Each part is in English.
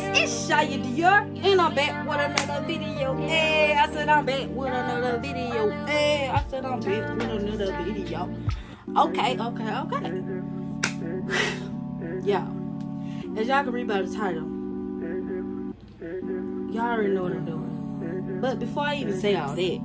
it's Shia Dior, and I'm back with another video. Hey, I said I'm back with another video. Hey, I said I'm back with another video. Okay. Yeah, as y'all can read by the title, y'all already know what I'm doing. But before I even say all that,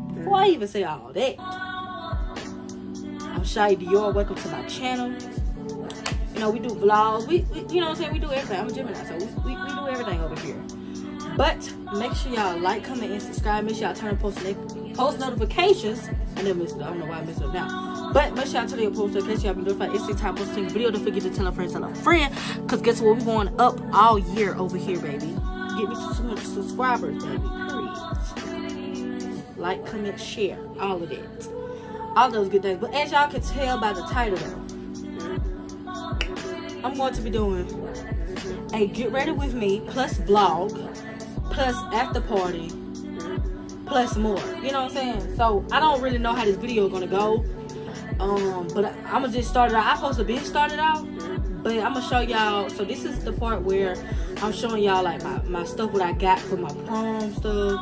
I'm Shia Dior. Welcome to my channel. You know, we do vlogs. We you know what I'm saying? We do everything. I'm a Gemini, so we do everything over here. But make sure y'all like, comment, and subscribe. Make sure y'all turn on post notifications. I never missed it. I don't know why I missed it now. But make sure y'all turn on your post notifications. Y'all be notified every time posting a video. Don't forget to tell a friend. Cause guess what? We're going up all year over here, baby. Get me to 200 subscribers, baby. Period. Like, comment, share, all of that. All those good things. But as y'all can tell by the title though, I'm going to be doing a get ready with me plus vlog plus after party plus more. You know what I'm saying? So I don't really know how this video is gonna go. But I'm gonna just start it out. I'm supposed to be started out, but I'm gonna show y'all. So this is the part where I'm showing y'all like my stuff, what I got for my prom stuff.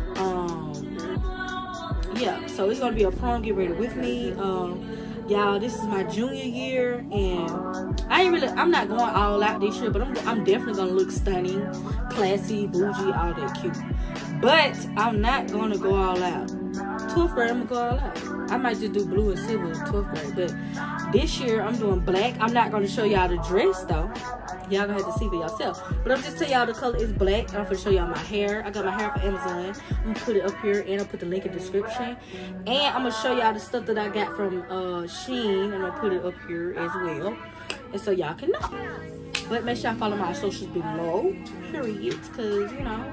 Yeah, so it's gonna be a prom get ready with me. Y'all, this is my junior year, and I'm not going all out this year, but I'm definitely gonna look stunning, classy, bougie, all that cute. But I'm not gonna go all out. 12th grade, I'm gonna go all out. I might just do blue and silver in 12th grade, but this year I'm doing black. I'm not gonna show y'all the dress though. Y'all gonna have to see for yourself. But I'm just telling y'all the color is black. I'm gonna show y'all my hair. I got my hair from Amazon. I'm gonna put it up here, and I'll put the link in the description. And I'm gonna show y'all the stuff that I got from Shein, and I'll put it up here as well, and so y'all can know. But make sure y'all follow my socials below. Period, cause you know.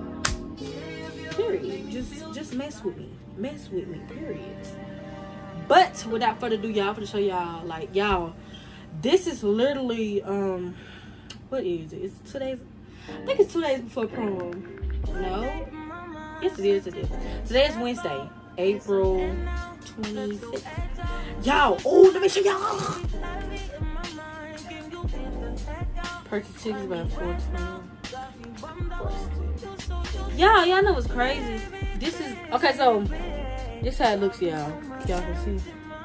Period. Just mess with me. Period. But without further ado, y'all, I'm gonna show y'all like this is literally what is it? It's today's. I think it's 2 days before prom. No. Yes, it is. Today is Wednesday, April 26th. Y'all, oh, let me show y'all. Purchase tickets about 420. Y'all know what's crazy? This is okay. So this how it looks, y'all. Y'all can see.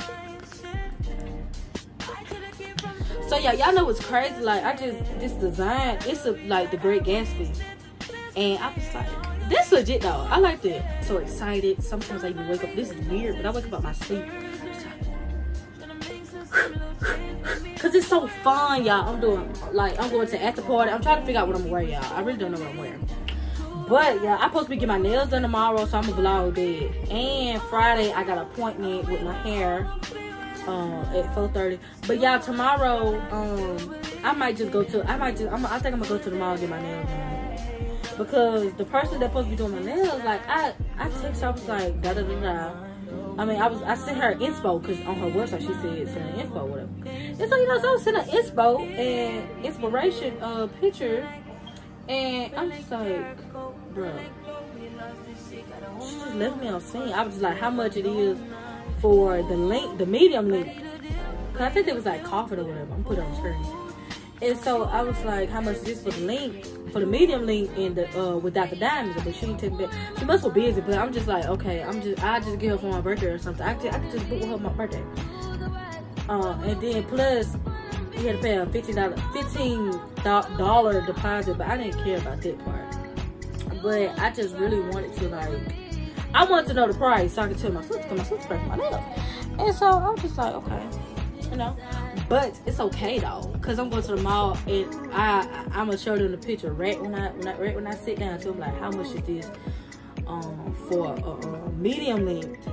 So y'all know what's crazy? Like this design, it's like the Great Gatsby, and I was like, this legit though. I like that. So excited. Sometimes I even wake up. This is weird, but I wake up out my sleep. Cause it's so fun, y'all. I'm going to after party. I'm trying to figure out what I'm wearing, y'all. I really don't know what I'm wearing. But yeah, I'm supposed to be getting my nails done tomorrow, so I'm gonna vlog that. And Friday I got an appointment with my hair at 4:30. But y'all, tomorrow I might just go to. I think I'm gonna go to the mall and get my nails done. Because the person that's supposed to be doing my nails, like I text her, I was like da da da da. I mean, I sent her inspo because on her website she said send an inspo or whatever. And so, you know, so I sent an inspo and inspiration picture, and I'm just like, bro, she just left me on scene. I was just like, how much it is for the link, the medium link? Cause I think it was like coffee or whatever. I'm putting it on the screen. And so I was like, how much is this for the link, for the medium link and the without the diamonds? But she didn't take me back. She must be busy, but I'm just like, okay, I just get her for my birthday or something. I could just book with her my birthday. And then plus you had to pay a $15 deposit, but I didn't care about that part. But I just really wanted to I wanted to know the price so I could tell my sister, because my sister paid for my nails. And so I was just like, okay, you know. But it's okay though, cause I'm going to the mall and I'm gonna show them the picture right when I sit down. So I'm like, how much is this for medium linked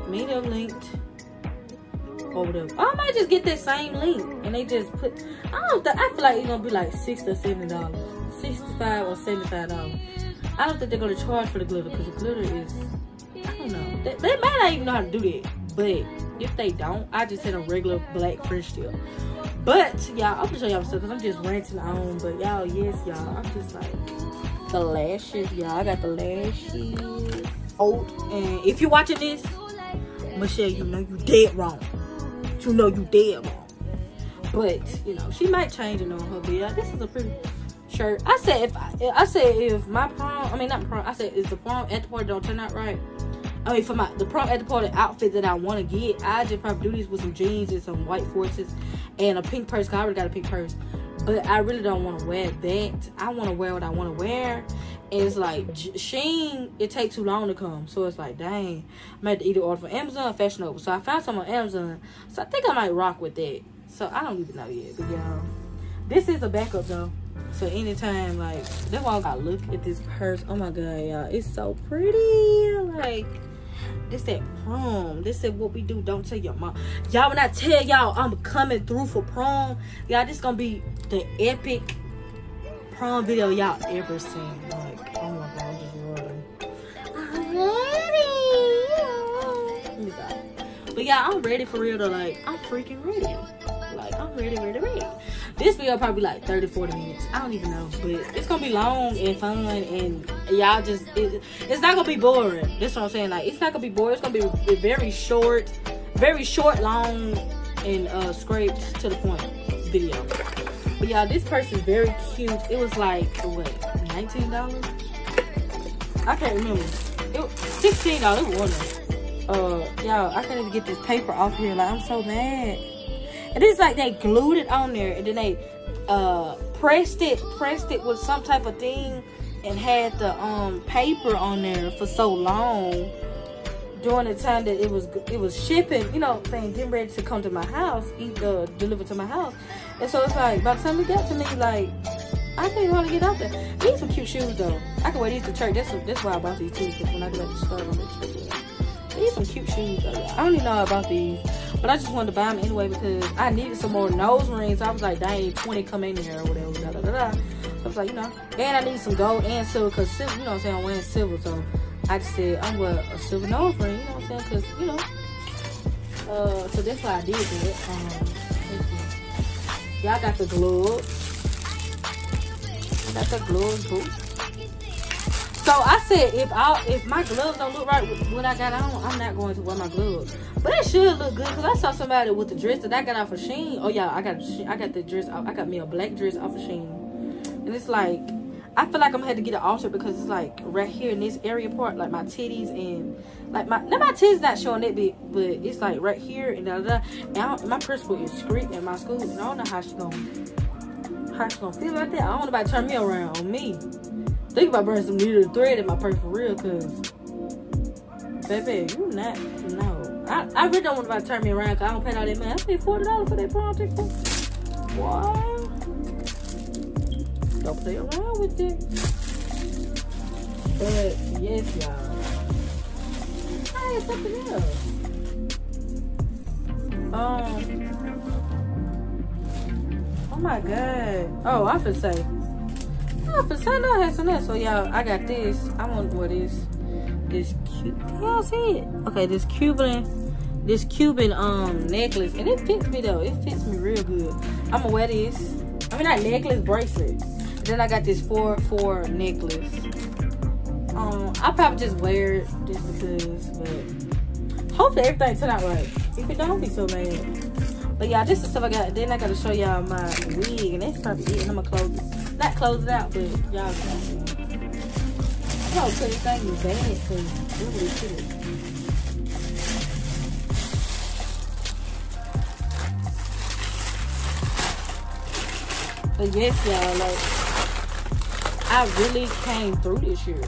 or whatever? I might just get that same link and they just put. I feel like it's gonna be like $60 or $70, $65 or $75. I don't think they're gonna charge for the glitter, because the glitter is, I don't know. They might not even know how to do that, but if they don't, I just hit a regular black French tip. But y'all, I'm gonna show y'all stuff because I'm just ranting on. But y'all, yes, y'all, I'm just like the lashes, y'all. I got the lashes. Oh, and if you're watching this, Michelle, you know you dead wrong. You know you dead wrong. But you know she might change it on her. But yeah, this is a pretty. shirt. I said if my prom, I mean not prom, I said if the prom at the party don't turn out right, I mean for the prom at the party outfit that I want to get, I just probably do these with some jeans and some white forces and a pink purse, cause I already got a pink purse. But I really don't want to wear that. I want to wear what I want to wear. And it's like, Shein, it takes too long to come. So it's like, dang, I'm going to either order from Amazon or Fashion Nova. So I found some on Amazon. So I think I might rock with that. So I don't even know yet. But y'all, this is a backup though. So anytime, like, that's why I got to look at this purse. Oh my God, y'all. It's so pretty. Like, this that prom. This is what we do. Don't tell your mom. Y'all, when I tell y'all I'm coming through for prom, y'all, this gonna be the epic prom video y'all ever seen. Like, oh my God, I'm just rolling. I'm ready. But yeah, I'm ready for real though. Like, I'm freaking ready. Like, I'm ready. This video probably like 30-40 minutes. I don't even know. But it's gonna be long and fun, and y'all just, it's not gonna be boring. That's what I'm saying. Like, it's not gonna be boring. It's gonna be very short, long, and scraped to the point video. But y'all, this purse is very cute. It was like, what, $19? I can't remember. It was $16. It was $1. Y'all, I can't even get this paper off here. Like, I'm so mad. And it's like they glued it on there, and then they pressed it with some type of thing, and had the paper on there for so long during the time that it was shipping, you know, saying getting ready to come to my house, delivered to my house. And so it's like, by the time it got to me, like, I can't hardly get out there. These some cute shoes though. I can wear these to church. That's why I bought these too, because when I get back to start on the church. These some cute shoes though. I don't even know about these, but I just wanted to buy them anyway because I needed some more nose rings. I was like, dang, 20 come in here or whatever. So I was like, you know, and I need some gold and silver, because silver, you know what I'm saying, I'm wearing silver, so I just said I'm wearing a silver nose ring, you know what I'm saying, because, you know, so that's why I did that. Y'all got the gloves. I got the gloves, boo. So I said, if my gloves don't look right with what I got on, I'm not going to wear my gloves. But it should look good, because I saw somebody with the dress that I got off of Shein. Oh yeah, I got the dress. I got me a black dress off of Shein, and it's like, I feel like I'm gonna have to get it altered, because it's like right here in this area part, like my titties and like my titties not showing that big, but it's like right here and And my principal is screaming at my school, and I don't know how she gonna feel about that. I don't want nobody to turn me around on me. Think about burning some needle thread in my purse for real, cause baby, you not, no. I really don't want nobody to turn me around, cause I don't pay all that money. I paid $40 for that prom ticket. What? Don't play around with it. But yes, y'all. I had something else. Oh my God. Oh, I finna say. I had some else. So y'all, I got this. I want to wear this cute. Y'all see it? Okay, this Cuban necklace, and it fits me though. It fits me real good. I'm gonna wear this. I mean, not necklace, bracelet. Then I got this 4 necklace. I probably just wear it just because, but hopefully everything turn out right. If it don't, be so mad. But yeah, this is stuff I got. Then I gotta show y'all my wig, and that's probably it. And I'm gonna not close it out, but y'all can see. No, cause this thing is bad, cause it really should. But yes, y'all, like, I really came through this year.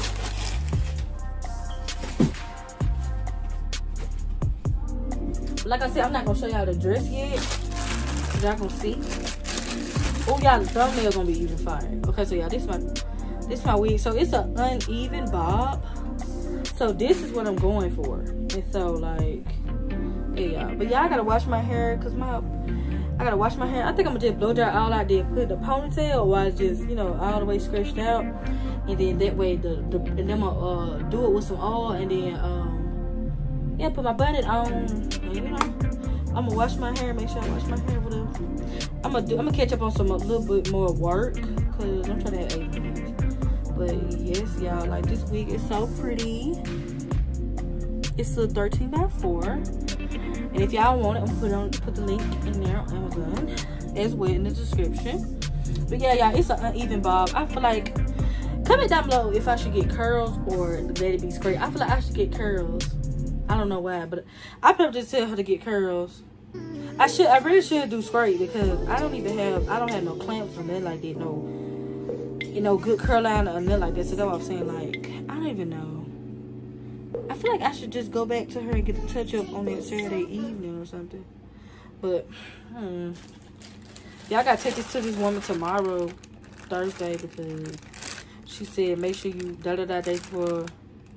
Like I said, I'm not gonna show y'all the dress yet. Y'all gonna see. Oh, y'all, the thumbnail gonna be even fire. Okay, so y'all, this is my wig. So it's an uneven bob. So this is what I'm going for. And so like, yeah, y'all. But y'all, I gotta wash my hair, cause I gotta wash my hair. I think I'm gonna just blow dry all I did, put the ponytail, while it's just, you know, all the way stretched out, and then that way and then I'm gonna do it with some oil, and then yeah, put my bonnet on, and, you know, I'm gonna wash my hair, make sure I wash my hair with I'm gonna catch up on a little bit more work, cause I'm trying to have 8 minutes. But yes, y'all, like, this wig is so pretty. It's a 13x4. And if y'all want it, I'm gonna put the link in there on Amazon as well in the description. But But yeah, y'all, it's an uneven bob. I feel like, comment down below if I should get curls or let it be straight. I feel like I should get curls. I don't know why, but I probably just tell her to get curls. I really should do straight because I don't have no clamps or nothing like that. No, you know, good curl line or nothing like that. So that's what I'm saying. Like, I don't even know. I feel like I should just go back to her and get the touch up on that Saturday evening or something. But, yeah, I gotta take this to this woman tomorrow, Thursday, because she said make sure you day for.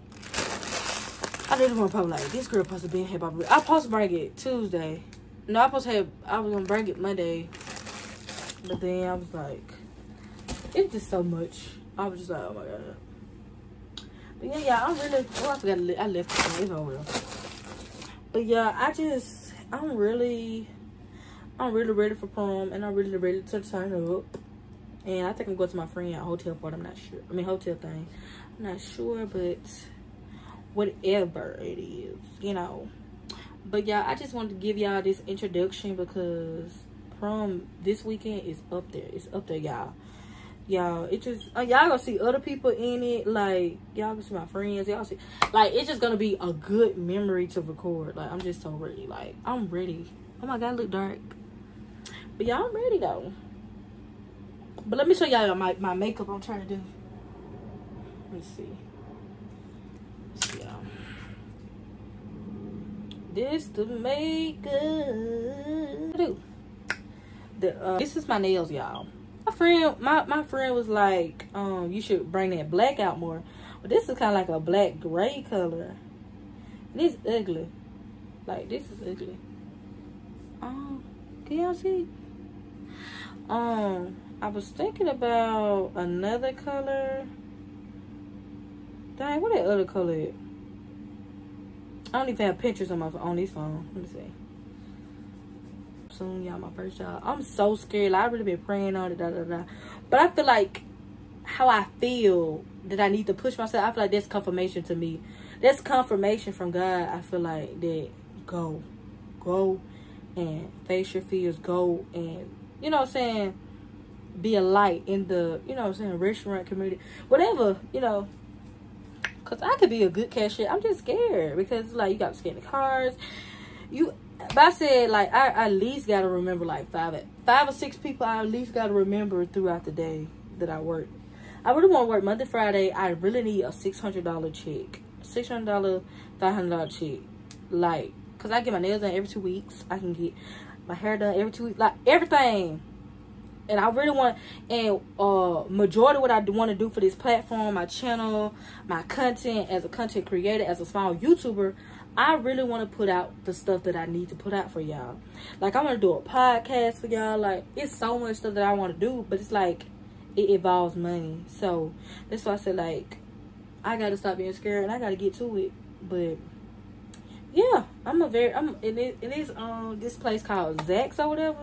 I didn't want to probably like this girl supposed to be in here. I supposed to bring it Tuesday. No, I was gonna bring it Monday, but then I was like, it's just so much. I was just like, oh my god. But yeah, I'm really. Oh, I forgot. I left it. It's over. But yeah, I'm really ready for prom, and I'm really ready to turn up. And I think I'm going to my friend at hotel party. I'm not sure. I mean, hotel thing. I'm not sure, but whatever it is, you know. But yeah, I just wanted to give y'all this introduction because prom this weekend is up there. It's up there, y'all. Y'all, it just y'all gonna see other people in it. Like, y'all gonna see my friends. Y'all see, like, it's just gonna be a good memory to record. Like, I'm just so ready. Like, I'm ready. Oh my god, I look dark. But y'all, I'm ready though. But let me show y'all my makeup I'm trying to do. Let's see. Y'all. This the makeup. This is my nails, y'all. My friend was like, you should bring that black out more. But this is kind of like a black gray color. And it's ugly. Like, this is ugly. Can y'all see? I was thinking about another color. Dang, what that other color is? I don't even have pictures on this phone. Let me see. Soon, y'all, my first job. I'm so scared. Like, I really been praying on it, But I feel like how I feel that I need to push myself. I feel like that's confirmation to me. That's confirmation from God. I feel like that go and face your fears. Go and, you know what I'm saying, be a light in the, you know what I'm saying, restaurant community, whatever, you know. Cause I could be a good cashier. I'm just scared because like you got to scan the cards. But I said like I at least gotta remember like five or six people. I at least gotta remember throughout the day that I work. I really want to work Monday, Friday. I really need a $600 check, $600, $500 check. Like, cause I get my nails done every 2 weeks. I can get my hair done every 2 weeks. Like everything. And I really want, and majority of what I want to do for this platform, my channel, my content as a content creator, as a small YouTuber, I really want to put out the stuff that I need to put out for y'all. Like, I want to do a podcast for y'all. Like, it's so much stuff that I want to do, but it's like, it involves money. So, that's why I said, like, I got to stop being scared and I got to get to it. But, yeah, it is this place called Zach's or whatever.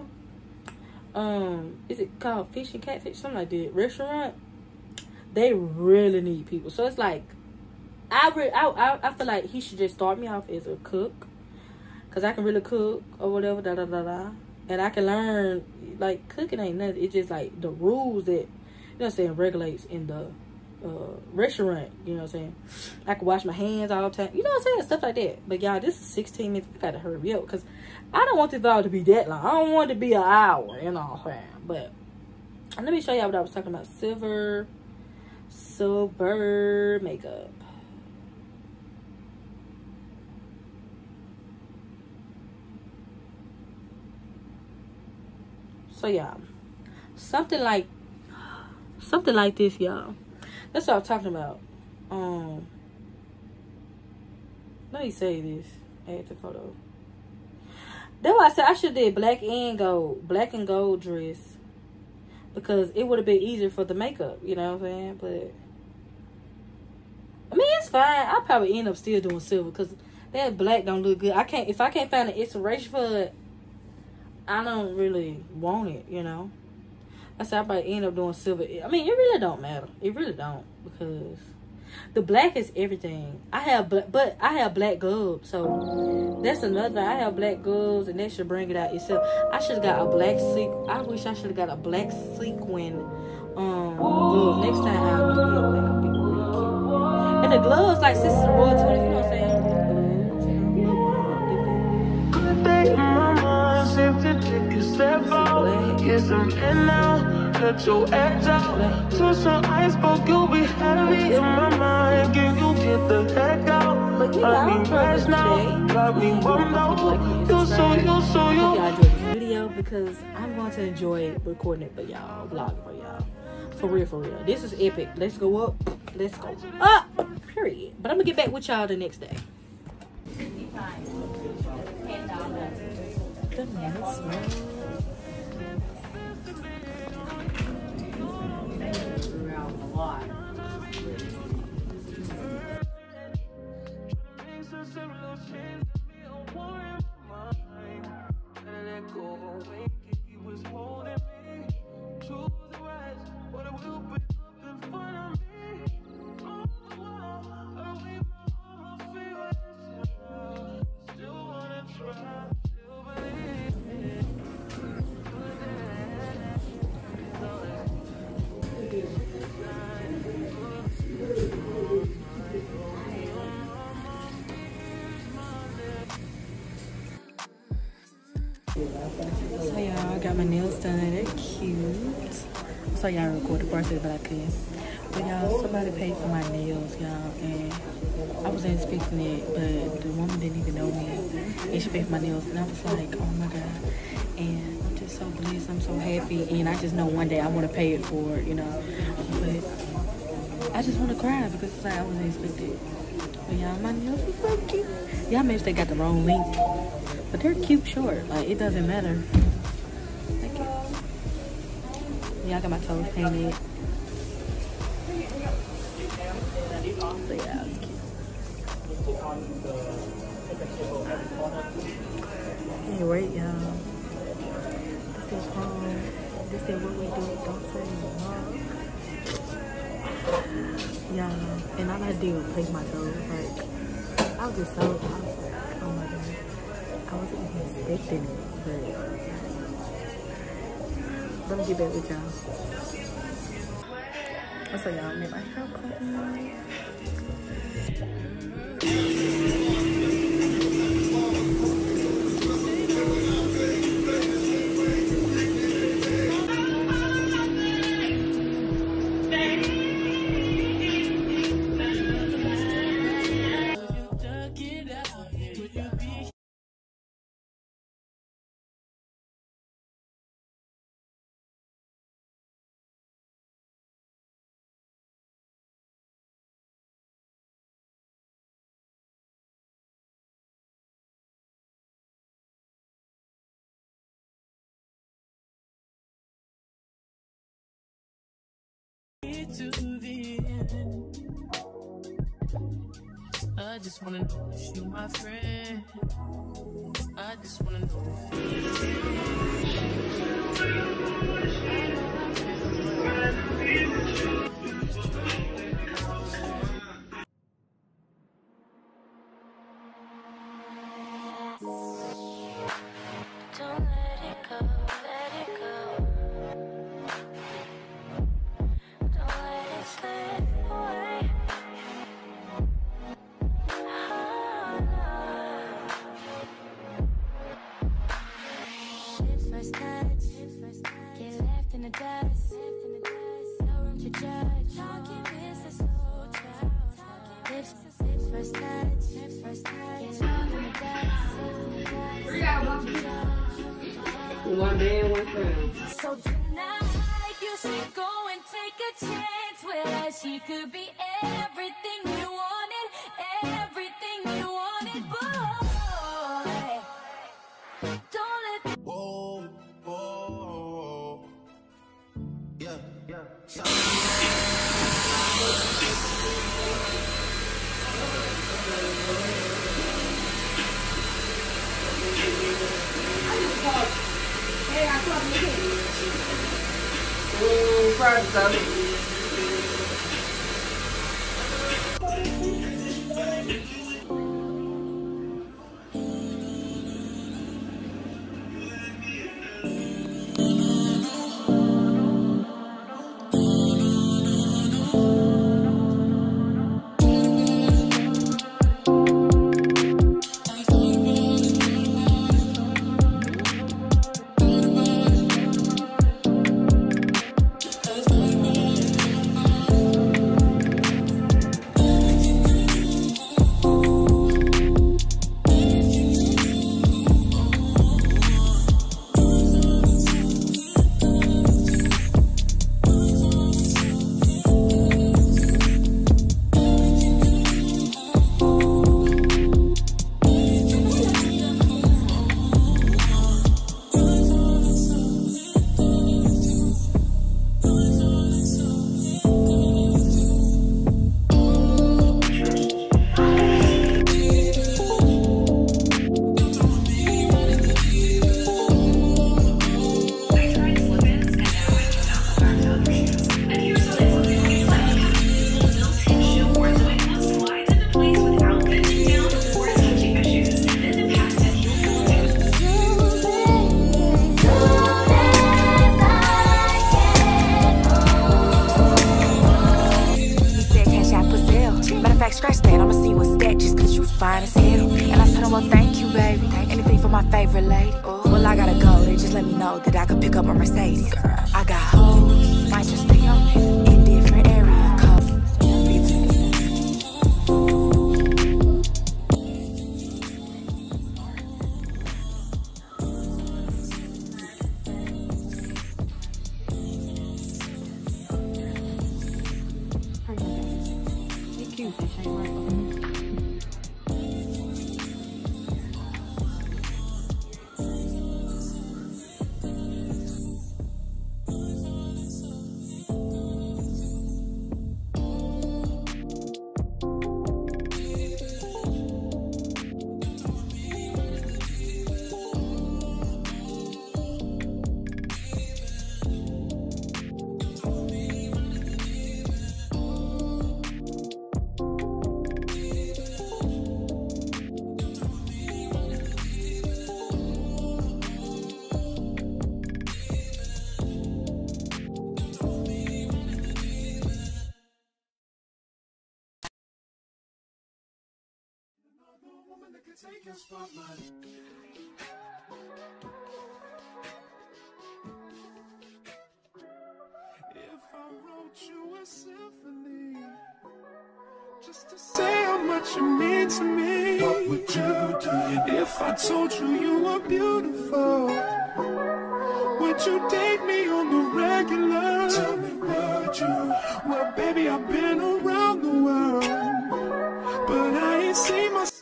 Is it called Fish and Catfish, something like that, restaurant? They really need people. So it's like I feel like he should just start me off as a cook, because I can really cook or whatever, and I can learn. Like, cooking ain't nothing. It's just like the rules that, you know what I'm saying, regulates in the restaurant. You know what I'm saying, I can wash my hands all the time, you know what I'm saying, stuff like that. But y'all, this is 16 minutes. I gotta hurry up because I don't want this vlog to be that long. I don't want it to be an hour, you know. But let me show y'all what I was talking about. Silver makeup. So yeah, something like this, y'all. That's what I'm talking about. Let me say this. Add the photo. That's why I said I should have did black and gold dress, because it would have been easier for the makeup, you know what I'm saying? But I mean, it's fine. I'll probably end up still doing silver because that black don't look good. If I can't find an inspiration for it, I don't really want it, you know. I said I probably end up doing silver. I mean, it really don't matter. It really don't, because The black is everything. I have black gloves, so that's another. I have black gloves, and that should bring it out itself. I should have got a black I wish I should have got a black sequin glove. Next time I'll get it. Like, I'll be really cute. And the gloves, like Sister Royal 20, you know what I'm saying? Let your edge out. To some iceberg, you'll be heavy in my mind. Can you get the heck out? But yeah, I don't trust now. Got me bummed out. Y'all enjoyed this video because I'm going to enjoy recording it for y'all, vlogging for y'all. For real, for real. This is epic. Let's go up. Let's go up. Period. But I'm gonna get back with y'all the next day. So y'all, got my nails done. They're cute. So y'all recorded the process, but I couldn't. But y'all, somebody paid for my nails, y'all, and I wasn't expecting it, but the woman didn't even know me, and she paid for my nails, and I was like, oh my god. And I'm just so blessed. I'm so happy, and I just know one day I want to pay it for it, you know. But I just want to cry because it's like I wasn't expecting it. But y'all, my nails are so cute. Y'all maybe they got the wrong length. But they're cute short. Like, it doesn't matter. Thank you. Yeah, I got my toes painted. So, yeah, it's cute. Anyway, y'all. This is prom. This is what we do. Don't say no. Y'all. And all I did was paint my toes. Like, I was just so, I was like, oh my god. I wasn't even expecting it, but let me get back with y'all. So y'all made my hair cut. To the end. I just wanna know if you my friend. I just wanna know don't let it go, let it go. One band, one friend. So tonight you should go and take a chance with her. She could be everything you wanted, everything you wanted, boy. Don't let. Whoa, whoa, yeah, yeah. Hey, I saw you. Private stuff. scratch that, I'ma see what's that just cause you fine as hell. And I told him, well, thank you, baby. Anything for my favorite lady. Well, I gotta go, they just let me know that I could pick up my Mercedes. I got hoes, might just stay on it in different area codes. Take your spotlight. If I wrote you a symphony, just to say how much you mean to me, what would you do? If I told you you were beautiful, would you date me on the regular? Tell me, would you? Well, baby, I've been around the world, but I ain't seen myself.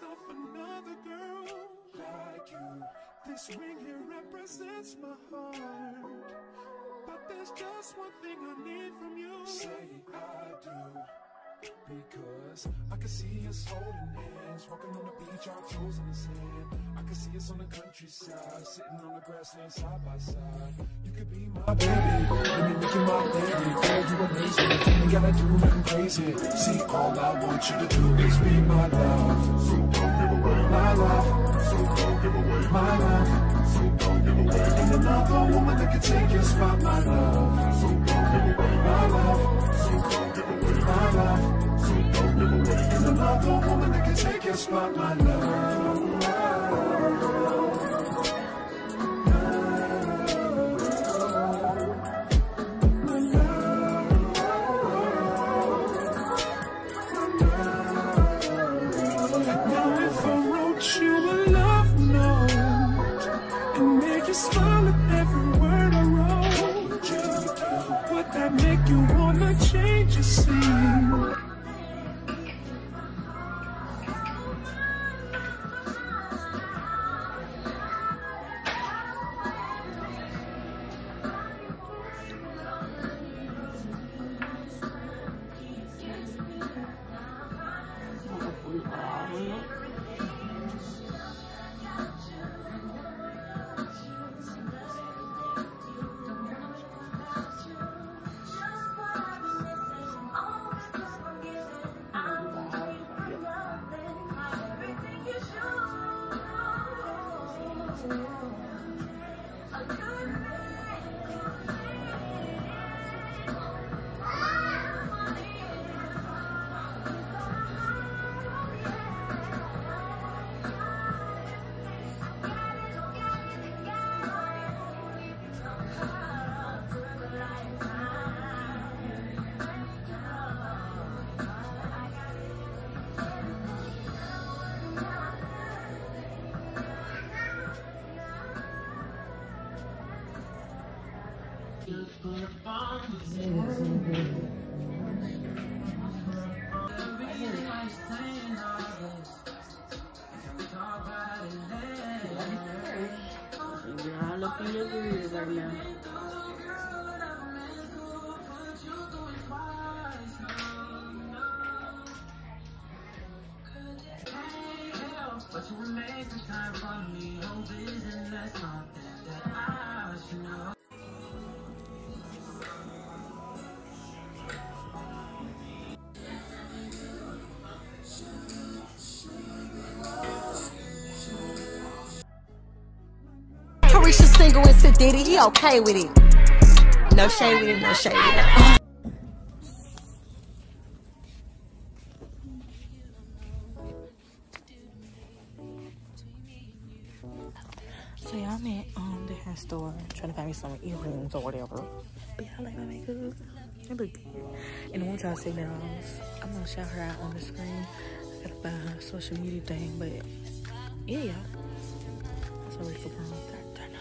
This ring here represents my heart, but there's just one thing I need from you. Say I do, because I can see us holding hands, walking on the beach, our toes in the sand. I can see us on the countryside, sitting on the grassland side by side. You could be my baby, let me make you my lady. Girl, you amazing, you ain't gotta do nothing crazy. See, all I want you to do is be my love. So don't give away my love. So don't give away my love. So don't give away. Ain't another woman that can take your spot, my love. So don't give away my love. So don't give away my love. So don't give away. Ain't another woman that can take your spot, my love. Smile at every word I wrote. Would that make you wanna change your scene? But you remain this time from me, no vision, that's something that I should know. Carisha single and Sid Diddy, he okay with it. No shade with it, no shade with it. So yeah, I'm at the hair store trying to find me some earrings or whatever. But y'all like my makeup? It look good. And I want y'all to see that I'm gonna shout her out on the screen. I gotta find her social media thing, but yeah, y'all. I'm so ready for prom. Turn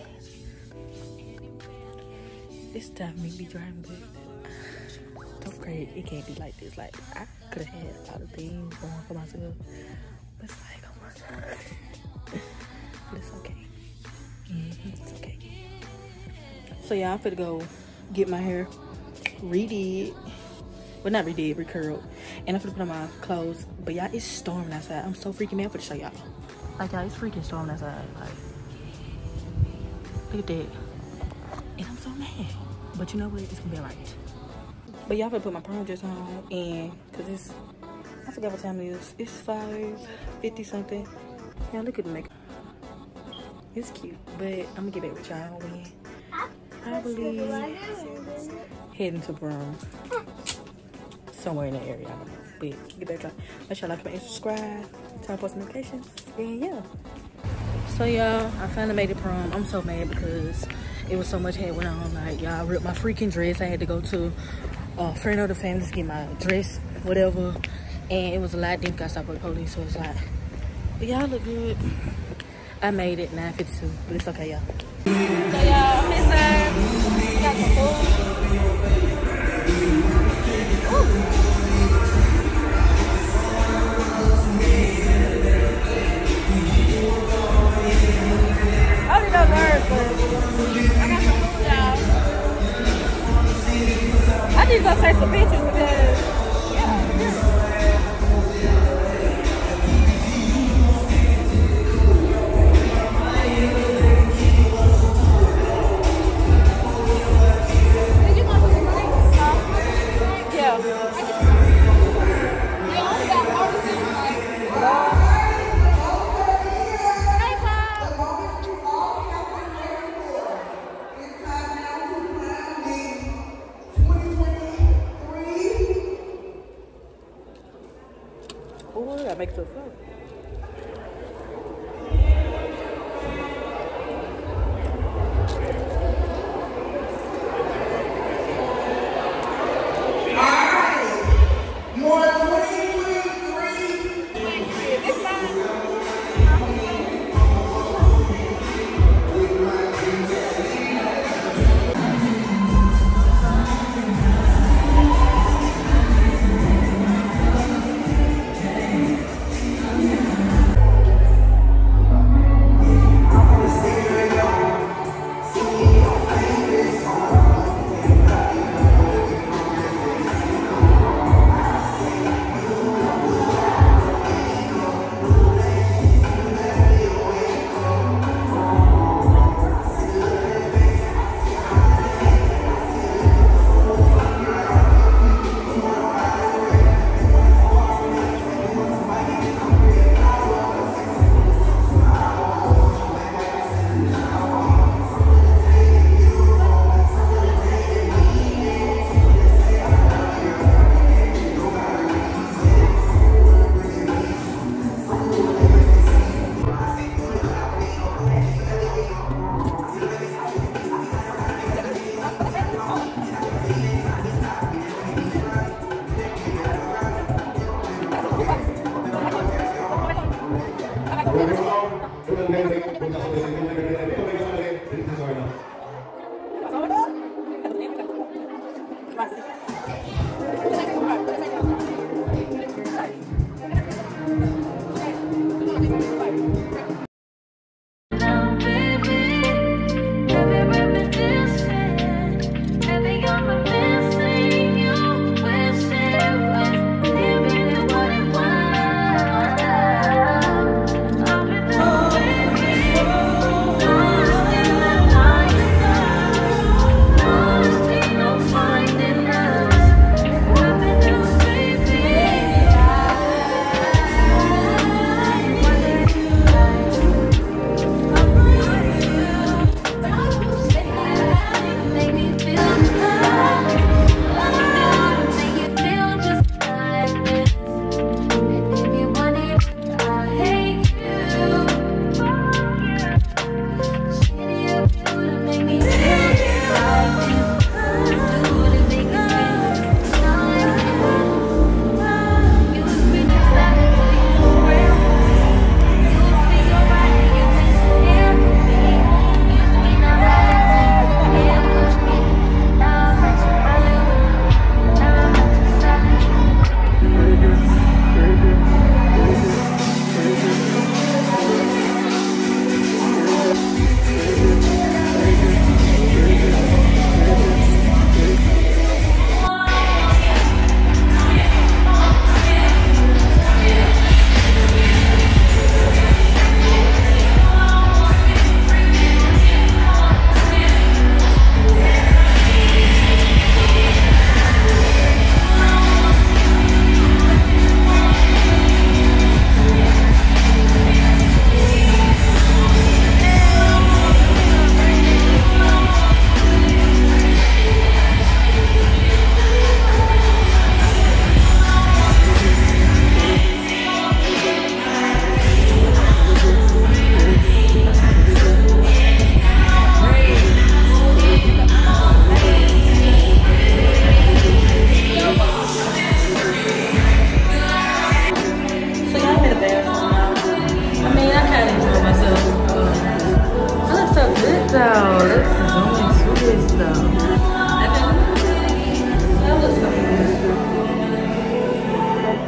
up. It's time for me to be driving, but don't crazy. It can't be like this. Like, I could have had a lot of things going for myself. But it's like, oh my God. But it's okay. It's okay. So yeah, I'm finna go get my hair redid. Well, not redid, recurled. And I'm finna put on my clothes. But y'all, it's storming outside. I'm so freaking mad for to show y'all. Like, y'all, it's freaking storming outside. Like, look at that. And I'm so mad. But you know what? It's gonna be alright. But y'all finna put my prom dress on. And, cause it's, I forgot what time it is. It's 5:50 something. Y'all, look at the makeup. It's cute, but I'm gonna get back with y'all when I believe heading to prom somewhere in the area. I don't know, but get back to y'all. Make sure y'all like, comment, and subscribe, turn on post notifications, and yeah. So y'all, I finally made it prom. I'm so mad because it was so much had went on. Like, y'all ripped my freaking dress. I had to go to a friend of the family to get my dress, whatever, and it was a lot. Then got stopped by the police, so it's like, but y'all look good. I made it 9:52, but it's okay, y'all. So y'all, inside, got some food. I don't know nerves, but I got some food, y'all. I need to go take some pictures because, yeah. Oh, that makes it fun.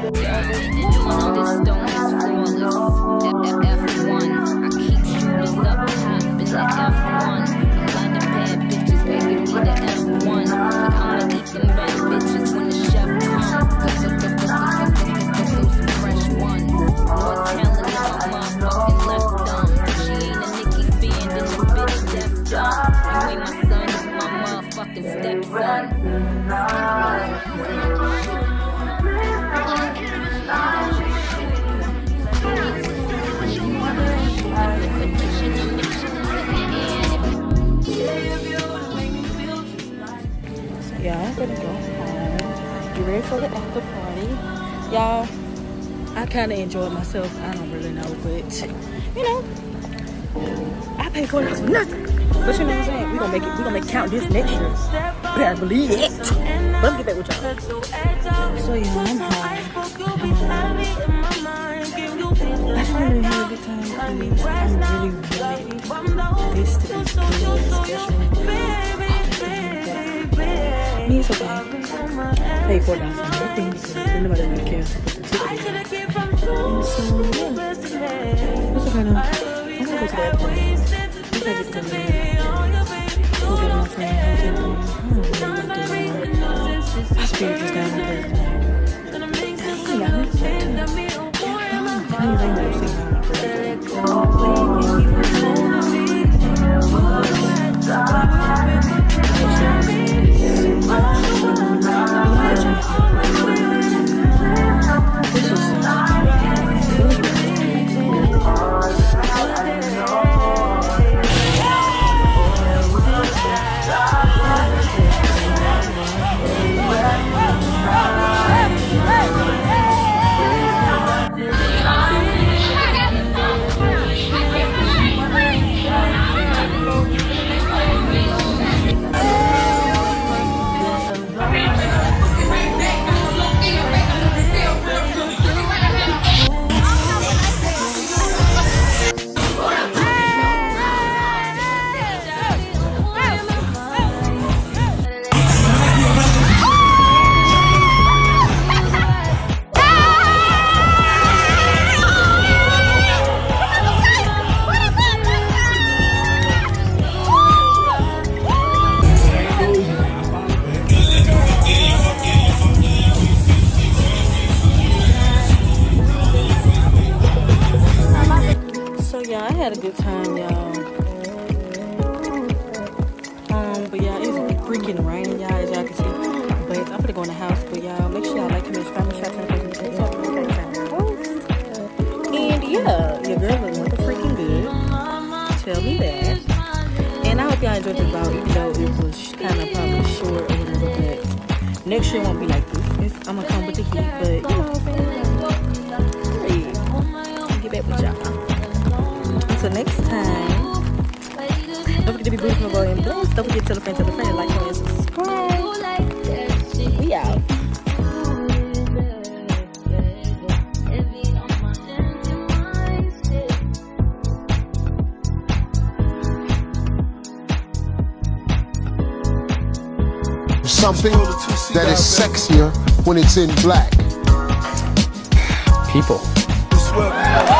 Yeah, I'm gonna go home, get ready for the after party. Y'all, I kind of enjoyed myself. I don't really know, but you know, I paid for it for nothing. But you know what I'm saying? We gonna make count this next year. Better believe it. But let me get back with y'all. So yeah, I'm home. I really had a good time. Please, I'm really this to be good, special. Me, it's okay. Pay $4 for nothing because nobody really cares to put the ticket in. And so, yeah. It's okay now. I'm gonna go to the airport. I'm gonna get to the mail. Go get my friend. I don't really like that. My spirit is down because yeah, I'm too. Funny thing that I've seen how much I had a good time, y'all. But yeah, it's freaking raining, y'all, as y'all can see. But I'm gonna go in the house. But y'all, make sure y'all like, comment, subscribe, and share to the post. And yeah, your girl was looking freaking good. Tell me that. And I hope y'all enjoyed this vlog, even though it was kind of probably short or whatever. But next year won't be like this. I'm gonna come with the heat, but you know what I'm saying? I'll get back with y'all. Until next time, don't forget to be beautiful and blessed. Don't forget to tell a friend, like, comment, and subscribe. We out. Something that is sexier when it's in black. People.